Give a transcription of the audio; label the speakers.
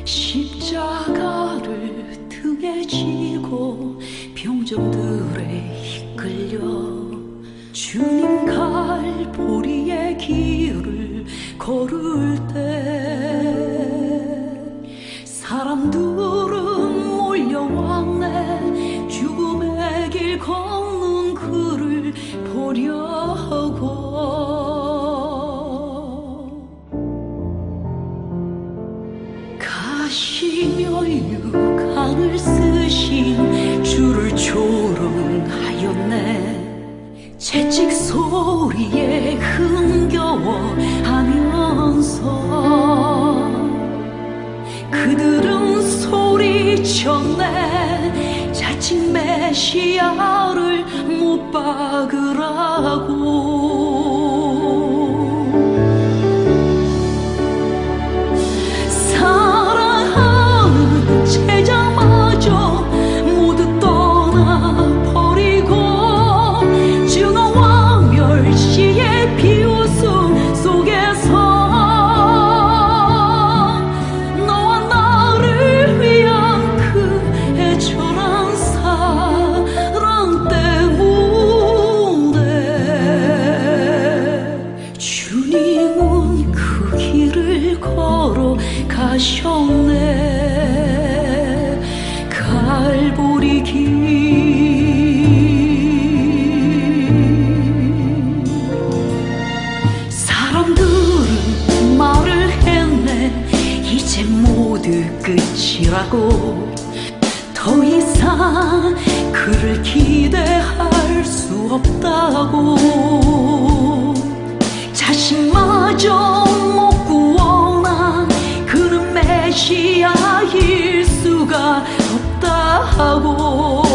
Speaker 1: 십자가를 등에 지고 병정들에 이끌려 주님 갈보리의 길을 걸을 때 사람들은 몰려왔네. 죽음의 길 걷는 그를 보려고. 가시며 육안을 쓰신 주를 조롱하였네. 채찍 소리에 흥겨워하면서 그들은 소리쳤네. 자칭 메시아를 못 박으라고. 가셨네. 갈보리 길. 사람들은 말을 했네. 이제 모두 끝이라고. 더 이상 그를 기대할 수 없다고. 자신마저 못 구원한 그는 메시아일 수가 없다고.